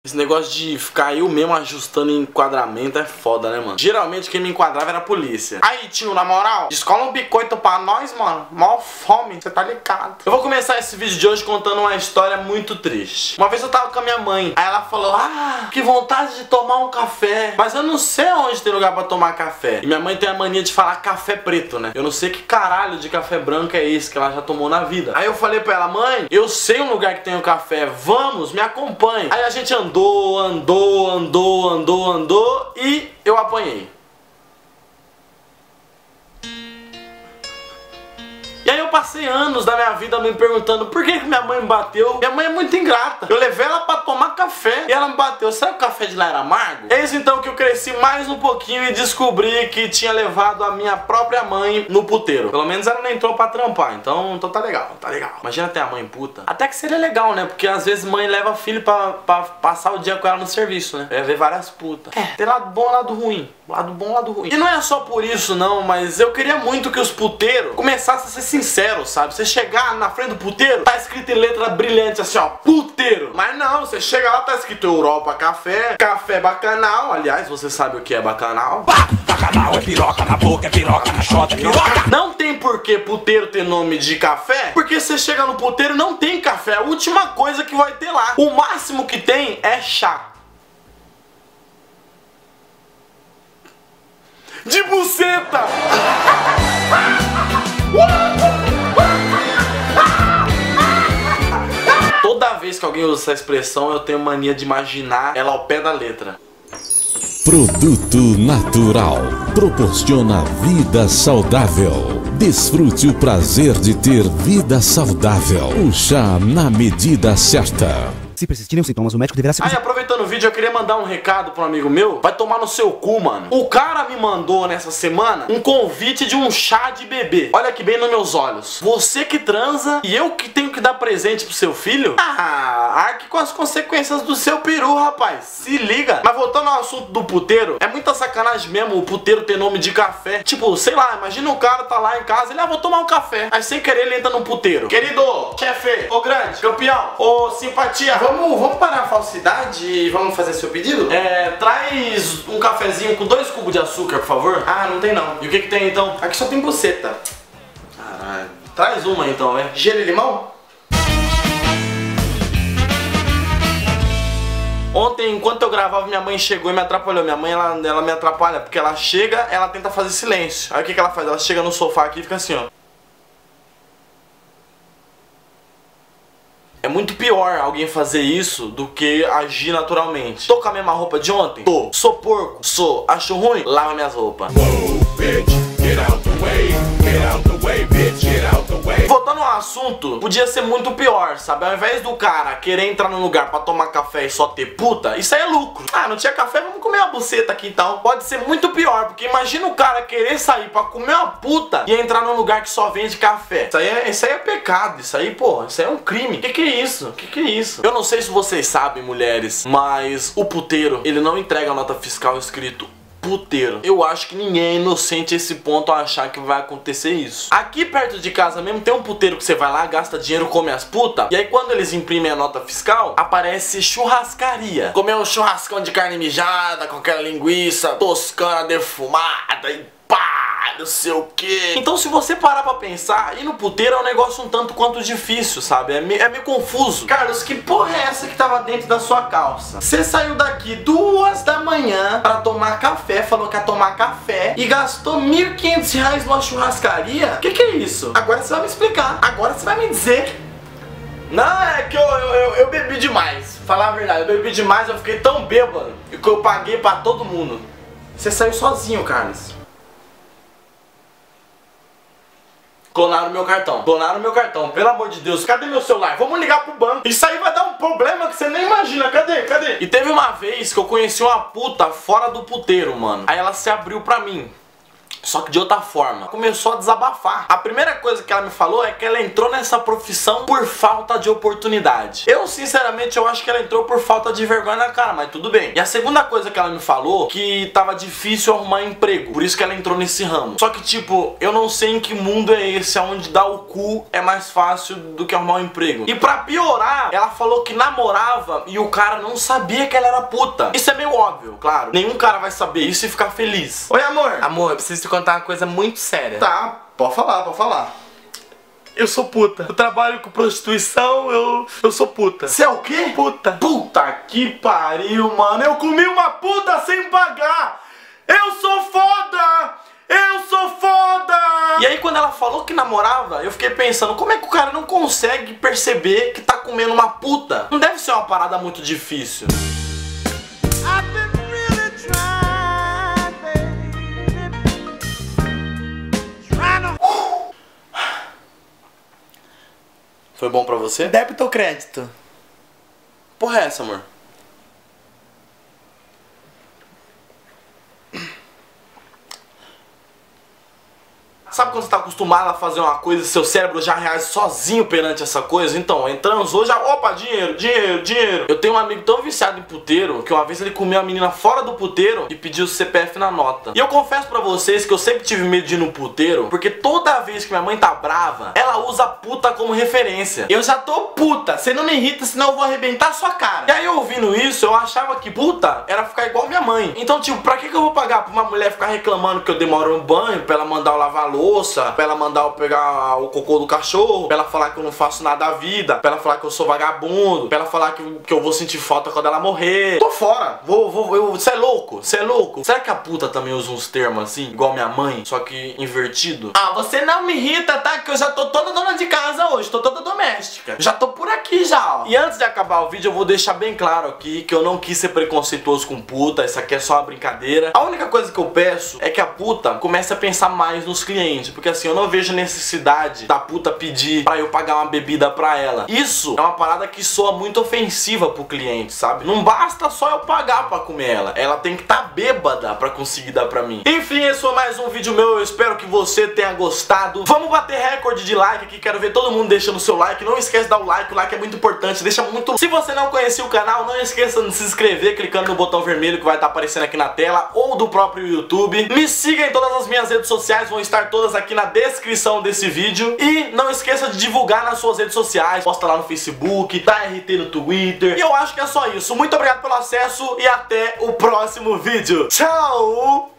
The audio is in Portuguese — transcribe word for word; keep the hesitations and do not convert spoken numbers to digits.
Esse negócio de ficar eu mesmo ajustando enquadramento é foda, né, mano? Geralmente quem me enquadrava era a polícia. Aí, tio, na moral, descola um biscoito pra nós, mano. Mó fome, você tá ligado. Eu vou começar esse vídeo de hoje contando uma história muito triste. Uma vez eu tava com a minha mãe, aí ela falou, ah, que vontade de tomar um café. Mas eu não sei onde tem lugar pra tomar café. E minha mãe tem a mania de falar café preto, né? Eu não sei que caralho de café branco é esse que ela já tomou na vida. Aí eu falei pra ela, mãe, eu sei um lugar que tem um café, vamos, me acompanhe. Aí a gente andou Andou, andou, andou, andou, andou e eu apanhei. E aí eu passei anos da minha vida me perguntando por que que minha mãe me bateu. Minha mãe é muito ingrata. Eu levei ela pra tomar café e ela me bateu. Será que o café de lá era amargo? É isso então que eu cresci mais um pouquinho e descobri que tinha levado a minha própria mãe no puteiro. Pelo menos ela não entrou pra trampar, então, então tá legal, tá legal. Imagina ter a mãe puta. Até que seria legal, né? Porque às vezes mãe leva filho pra, pra passar o dia com ela no serviço, né? Eu ia ver várias putas. É, tem lado bom e lado ruim. Lado bom, lado ruim. E não é só por isso não, mas eu queria muito que os puteiros começassem a ser sinceros, sabe? Você chegar na frente do puteiro, tá escrito em letra brilhante assim, ó, puteiro. Mas não, você chega lá, tá escrito Europa Café, Café Bacanal. Aliás, você sabe o que é Bacanal? Bah! Bacanal é piroca na boca, é piroca na chota, é piroca. Não tem por que puteiro ter nome de café, porque você chega no puteiro não tem café. A última coisa que vai ter lá. O máximo que tem é chá. De buceta! Toda vez que alguém usa essa expressão, eu tenho mania de imaginar ela ao pé da letra. Produto natural proporciona vida saudável. Desfrute o prazer de ter vida saudável. O chá na medida certa. Se persistirem os sintomas, o médico deverá se... Aí, aproveitando o vídeo, eu queria mandar um recado para um amigo meu. Vai tomar no seu cu, mano. O cara me mandou nessa semana um convite de um chá de bebê. Olha aqui bem nos meus olhos. Você que transa e eu que tenho que dar presente pro seu filho? Ah, arque com as consequências do seu peru, rapaz. Se liga. Mas voltando ao assunto do puteiro, é muita sacanagem mesmo o puteiro ter nome de café. Tipo, sei lá, imagina um cara tá lá em casa, ele, ah, vou tomar um café. Aí sem querer ele entra no puteiro. Querido, chefe, ô grande, campeão, ô simpatia, Vamos, vamos parar a falsidade e vamos fazer seu pedido? É, traz um cafezinho com dois cubos de açúcar, por favor. Ah, não tem não. E o que que tem então? Aqui só tem buceta. Caralho. Traz uma então, né? Gelo e limão? Ontem, enquanto eu gravava, minha mãe chegou e me atrapalhou. Minha mãe, ela, ela me atrapalha porque ela chega, ela tenta fazer silêncio. Aí o que que ela faz? Ela chega no sofá aqui e fica assim, ó. É muito pior alguém fazer isso do que agir naturalmente. Tô com a mesma roupa de ontem? Tô. Sou porco? Sou. Acho ruim? Lava minhas roupas. Voltando ao assunto, podia ser muito pior, sabe? Ao invés do cara querer entrar num lugar pra tomar café e só ter puta, isso aí é lucro. Ah, não tinha café? Vamos comer uma buceta aqui então. Pode ser muito pior, porque imagina o cara querer sair pra comer uma puta e entrar num lugar que só vende café. Isso aí é, isso aí é pecado, isso aí, pô, isso aí é um crime. Que que é isso? Que que é isso? Eu não sei se vocês sabem, mulheres, mas o puteiro, ele não entrega a nota fiscal escrito puteiro. Eu acho que ninguém é inocente a esse ponto a achar que vai acontecer isso. Aqui perto de casa mesmo tem um puteiro que você vai lá, gasta dinheiro, come as putas. E aí quando eles imprimem a nota fiscal, aparece churrascaria. Comer um churrascão de carne mijada, com aquela linguiça toscana defumada e pá, não sei o que. Então se você parar pra pensar, ir no puteiro é um negócio um tanto quanto difícil, sabe? É meio, é meio confuso. Carlos, que porra é essa que tava dentro da sua calça? Você saiu daqui duas da manhã pra tomar café, falou que ia tomar café e gastou mil e quinhentos reais numa churrascaria? Que que é isso? Agora você vai me explicar. Agora você vai me dizer. Não, é que eu, eu, eu, eu bebi demais. Falar a verdade, eu bebi demais, eu fiquei tão bêbado que eu paguei pra todo mundo. Você saiu sozinho, Carlos. Clonaram meu cartão, clonaram meu cartão, pelo amor de Deus, cadê meu celular? Vamos ligar pro banco. Isso aí vai dar um problema que você nem imagina, cadê, cadê? E teve uma vez que eu conheci uma puta fora do puteiro, mano. Aí ela se abriu pra mim. Só que de outra forma. Começou a desabafar. A primeira coisa que ela me falou é que ela entrou nessa profissão por falta de oportunidade. Eu, sinceramente, eu acho que ela entrou por falta de vergonha na cara, mas tudo bem. E a segunda coisa que ela me falou, que tava difícil arrumar emprego. Por isso que ela entrou nesse ramo. Só que, tipo, eu não sei em que mundo é esse, onde dar o cu é mais fácil do que arrumar um emprego. E pra piorar, ela falou que namorava e o cara não sabia que ela era puta. Isso é meio óbvio, claro. Nenhum cara vai saber isso e ficar feliz. Oi, amor. Amor, eu preciso te contar uma coisa muito séria. Tá, pode falar, pode falar. Eu sou puta. Eu trabalho com prostituição, eu, eu sou puta. Você é o quê? Puta. Puta que pariu, mano. Eu comi uma puta sem pagar. Eu sou foda. Eu sou foda. E aí quando ela falou que namorava, eu fiquei pensando, como é que o cara não consegue perceber que tá comendo uma puta? Não deve ser uma parada muito difícil. Foi bom pra você? Débito ou crédito? Porra é essa, amor? Sabe quando você tá acostumado a fazer uma coisa e seu cérebro já reage sozinho perante essa coisa? Então, entramos hoje, já, opa, dinheiro, dinheiro, dinheiro. Eu tenho um amigo tão viciado em puteiro que uma vez ele comeu a menina fora do puteiro e pediu o C P F na nota. E eu confesso pra vocês que eu sempre tive medo de ir no puteiro, porque toda vez que minha mãe tá brava, ela usa puta como referência. Eu já tô puta, você não me irrita, senão eu vou arrebentar a sua cara. E aí, eu ouvindo isso, eu achava que puta era ficar igual minha mãe. Então, tipo, pra que que eu vou pagar pra uma mulher ficar reclamando que eu demoro no banho, pra ela mandar eu lavar a louça, pra ela mandar eu pegar o cocô do cachorro, pra ela falar que eu não faço nada da vida, pra ela falar que eu sou vagabundo, pra ela falar que, que eu vou sentir falta quando ela morrer. Tô fora, vou, vou, eu, cê é louco, cê é louco. Será que a puta também usa uns termos assim, igual minha mãe, só que invertido? Ah, você não me irrita, tá? Que eu já tô toda dona de casa hoje, tô toda doméstica. Já tô por aqui já, ó. E antes de acabar o vídeo, eu vou deixar bem claro aqui que eu não quis ser preconceituoso com puta, isso aqui é só uma brincadeira. A única coisa que eu peço é que a puta comece a pensar mais nos clientes, porque assim, eu não vejo necessidade da puta pedir pra eu pagar uma bebida pra ela. Isso é uma parada que soa muito ofensiva pro cliente, sabe? Não basta só eu pagar pra comer ela, ela tem que estar bêbada pra conseguir dar pra mim. Enfim, esse foi mais um vídeo meu, eu espero que você tenha gostado. Vamos bater recorde de like aqui, quero ver todo mundo deixando o seu like. Não esquece de dar o like, o like é muito importante, deixa muito... Se você não conhecia o canal, não esqueça de se inscrever clicando no botão vermelho que vai estar aparecendo aqui na tela, ou do próprio YouTube. Me siga em todas as minhas redes sociais, vão estar todas aqui na descrição desse vídeo. E não esqueça de divulgar nas suas redes sociais, posta lá no Facebook, dá R T no Twitter. E eu acho que é só isso. Muito obrigado pelo acesso e até o próximo vídeo. Tchau!